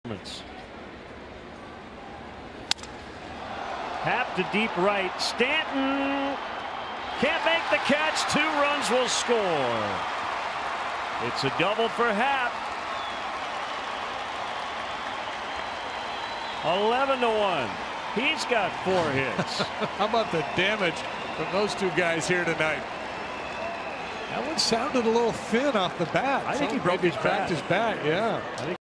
Happ to deep right. Stanton can't make the catch. 2 runs will score. It's a double for Happ. 11-1. He's got 4 hits. How about the damage from those 2 guys here tonight? That one sounded a little thin off the bat. I think he broke his bat. Yeah.